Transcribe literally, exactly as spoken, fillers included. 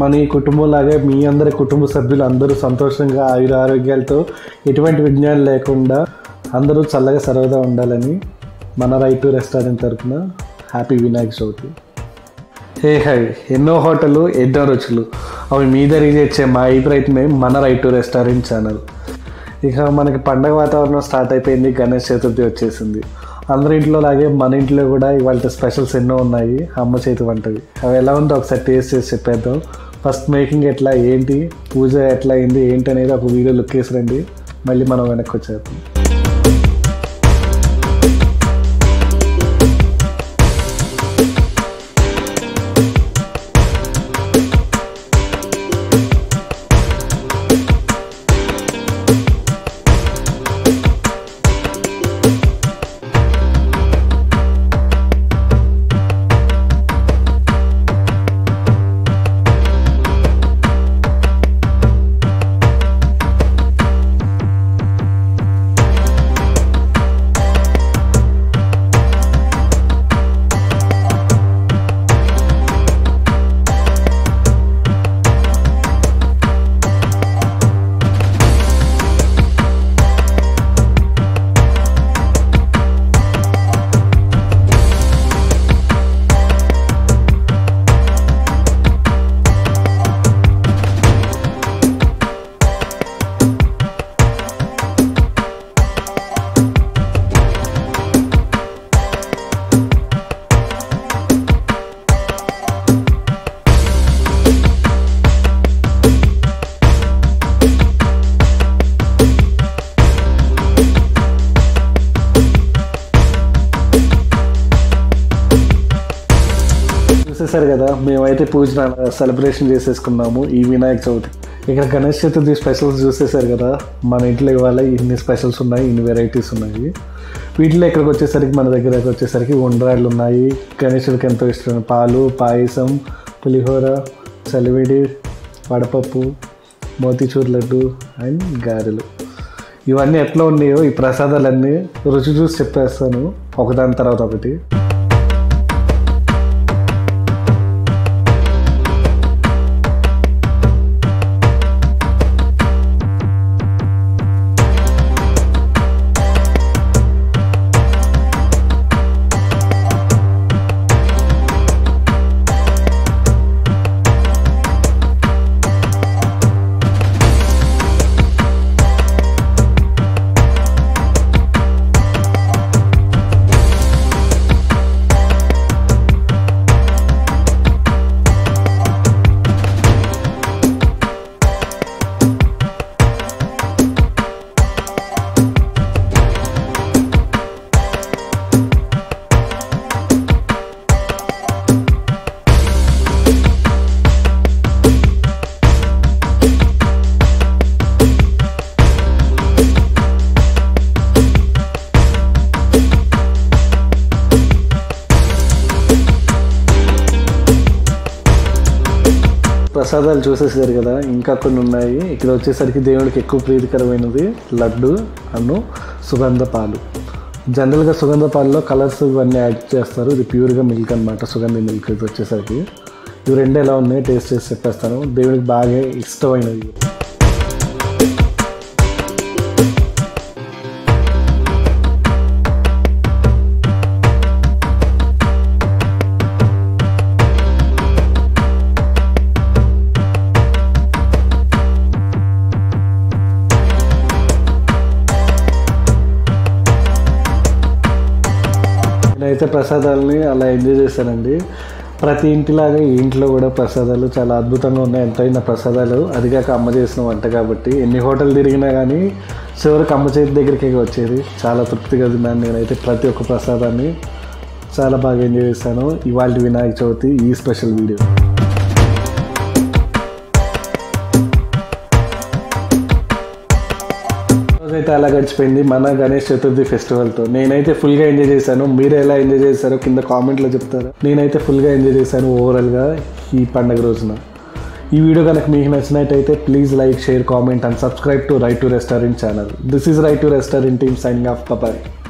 మన ఈ కుటుంబంలాగే మీ అందరి కుటుంబ సభ్యులు అందరూ సంతోషంగా ఆయుర ఆరోగ్యాలతో ఎటువంటి విజ్ఞానం లేకుండా అందరూ చల్లగా సరదా ఉండాలని మన రైట్ టు రెస్టారెంట్ తరఫున happy Vinayaka Chavithi. Hey hi, ఎన్నో హోటళ్ళు ఎన్నో రుచులు అవి మీ దగ్గరికి తెచ్చే మా ఈ ప్రయత్నమే మన రైట్ టు రెస్టారెంట్ ఛానల్. ఇక మనకి పండగ వాతావరణం స్టార్ట్ అయిపోయింది, గణేష్ చతుర్థి వచ్చేసింది. అందరి ఇంట్లో లాగే మన ఇంట్లో కూడా ఇవాళ స్పెషల్స్ ఎన్నో ఉన్నాయి, అమ్మ చేతి వంటవి. అవి ఎలా ఉందో ఒకసారి టేస్ట్ చేసి చెప్పేద్దాం. ఫస్ట్ మేకింగ్ ఎట్లా, ఏంటి, పూజ ఎట్లా అయింది, ఏంటి అనేది ఒక వీడియో లుక్ వేసి రండి, మళ్ళీ మనం వెనక్కి వచ్చేద్దాం. చూసేసారు కదా, మేమైతే పూజ సెలబ్రేషన్ చేసేసుకున్నాము ఈ వినాయక చవితి. ఇక్కడ గణేష్ చతుర్థి స్పెషల్స్ చూసేసారు కదా, మన ఇంట్లో ఇవాళ ఇన్ని స్పెషల్స్ ఉన్నాయి, ఇన్ని వెరైటీస్ ఉన్నాయి. వీటిలో ఇక్కడికి వచ్చేసరికి మన దగ్గరకు వచ్చేసరికి ఉండ్రాళ్ళు ఉన్నాయి, గణేశుడికి ఎంతో ఇష్టమైన పాలు, పాయసం, పులిహోర, చలివిడి, వడపప్పు, మోతీచూర్ లడ్డు అండ్ గారెలు. ఇవన్నీ ఎట్లా ఉన్నాయో ఈ ప్రసాదాలన్నీ రుచి చూసి చెప్పేస్తాను ఒకదాని తర్వాత ఒకటి. ప్రసాదాలు చూసేసారు కదా, ఇంకా కొన్ని ఉన్నాయి. ఇక్కడ వచ్చేసరికి దేవుడికి ఎక్కువ ప్రీతికరమైనది లడ్డు అన్ను సుగంధ పాలు. జనరల్గా సుగంధ పాలలో కలర్స్ ఇవన్నీ యాడ్ చేస్తారు, ఇది ప్యూర్గా మిల్క్ అనమాట, సుగంధ మిల్క్. ఇది వచ్చేసరికి ఇవి రెండు ఎలా ఉన్నాయి టేస్ట్ చేసి చెప్పేస్తాను. దేవుడికి బాగా ఇష్టమైనది. నేనైతే ప్రసాదాలని అలా ఎంజాయ్ చేశానండి. ప్రతి ఇంటిలాగా ఈ ఇంట్లో కూడా ప్రసాదాలు చాలా అద్భుతంగా ఉన్నాయి, ఎంతైనా ప్రసాదాలు. అదిగాక అమ్మ చేసిన వంట కాబట్టి ఎన్ని హోటల్ తిరిగినా కానీ చివరికి అమ్మ చేతి దగ్గరికి వచ్చేది. చాలా తృప్తిగా తిన్నాను నేనైతే ప్రతి ఒక్క ప్రసాదాన్ని, చాలా బాగా ఎంజాయ్ చేశాను ఇవాళ వినాయక చవితి ఈ స్పెషల్ వీడియో. రోజైతే అలా గడిచిపోయింది మన గణేష్ చతుర్థి ఫెస్టివల్తో. నేనైతే ఫుల్గా ఎంజాయ్ చేశాను. మీరు ఎలా ఎంజాయ్ చేశారో కింద కామెంట్లో చెప్తారు. నేనైతే ఫుల్గా ఎంజాయ్ చేశాను ఓవరాల్గా ఈ పండుగ రోజున. ఈ వీడియో కనుక మీకు నచ్చినట్టయితే please like, share, comment and subscribe to right to restaurant channel. This is right to restaurant team signing off. Bye.